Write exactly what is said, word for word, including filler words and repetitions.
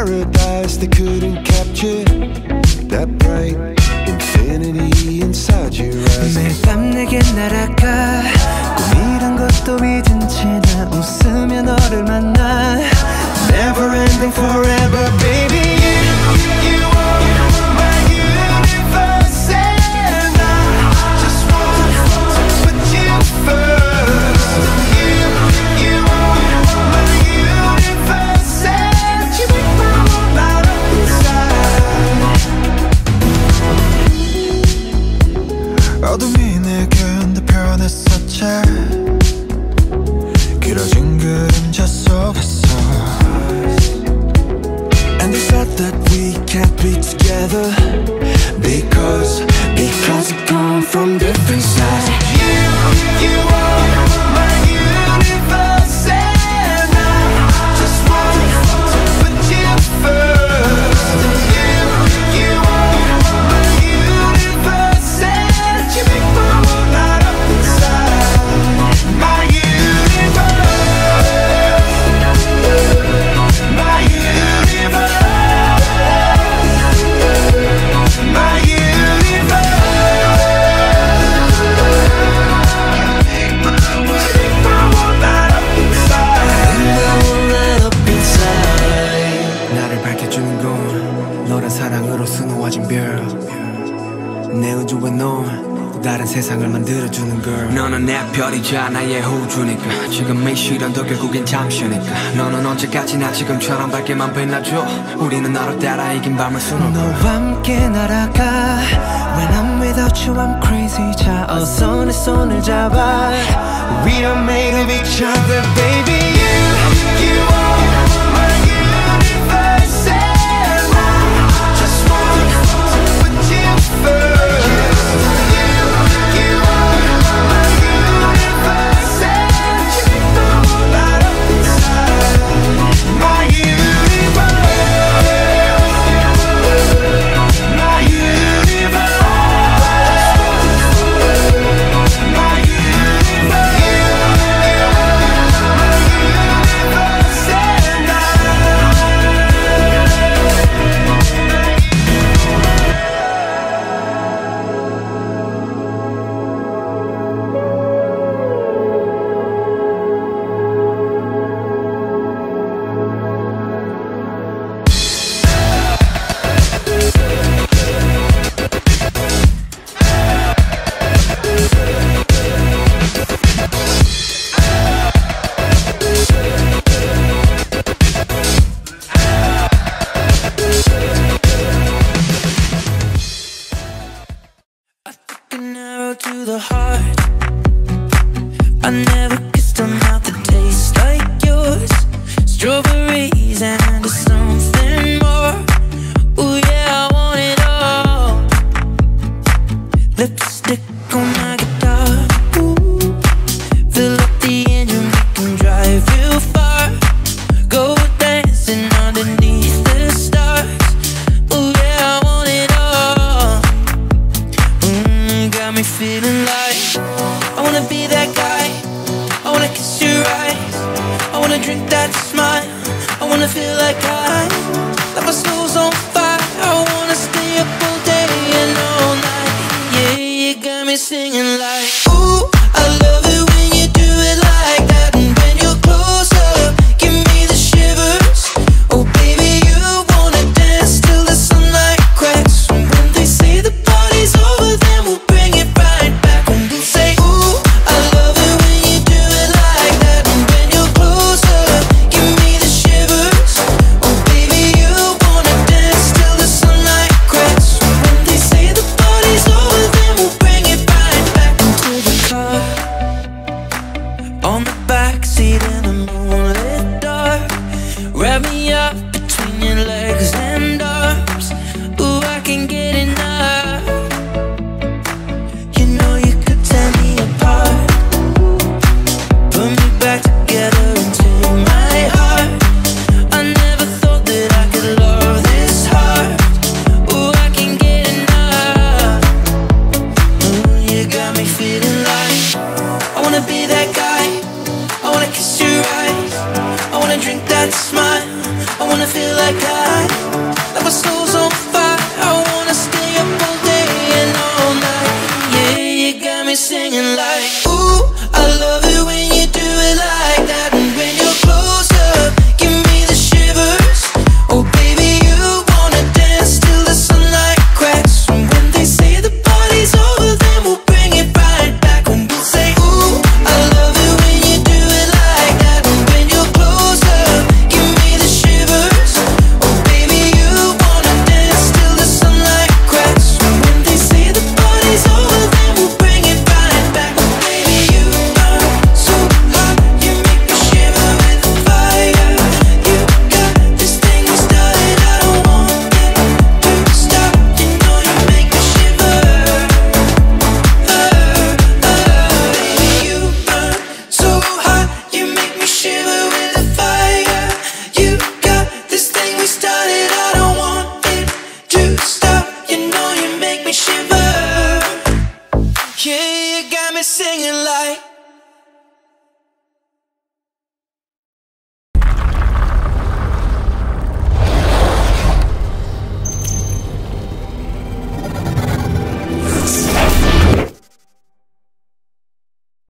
paradise they couldn't capture. That bright infinity inside your eyes. 매일 밤 내게 날아가 꿈이란 것도 잊은 채 나 웃으며 너를 만나. Never ending forever baby. You, you are my universe and I just want to put you first. You, you are my universe and you make my world light up inside. 어둠이 내겐 더 변했었지. 길어진 그림자 속에서. And they said that we can't be together Because, because we come from different sides. You, you are my universe and I just want to put you first. You, you are my universe and you make my world light up inside. My universe, my universe, my universe. Make my world light up inside. My world light up inside. 나를 밝혀주는 건 너란 사랑으로 수놓아진 별. 내 우주에 넌 또 다른 세상을 만들어주는 girl. 너는 내 별이자 나의 호주니까 지금 이 시련도 결국엔 잠시니까. 너는 언제까지나 지금처럼 밝게만 빛나줘. 우리는 너를 따라 이긴 밤을 수놓고 너와 함께 날아가. When I'm without you I'm crazy. 자 어서 내 손을 잡아. We are made of each other baby. You, you are my universe and I just want to put you first. To the heart, I never kissed a mouth that tastes like yours. Strawberries and something more. Ooh yeah, I want it all. Lipstick on my guitar. Ooh, fill up the engine, we can drive real far. Go dancing underneath the stars. Ooh yeah, I want it all. Mm, got me feeling like I wanna be that guy. I wanna kiss your eyes. I wanna drink that smile. I wanna feel like I, like my soul's on fire. I wanna stay up all day and all night. Yeah, you got me singing like, ooh, I love it when you do it like that. And when you're closer, give me the shivers. Oh baby, you wanna dance till the sunlight cracks. And when they say the party's over, then we'll bring it right back. And we'll say, ooh, I love it when you do it like that. And when you're closer, give me the shivers. Oh baby, you wanna dance wanna feel like I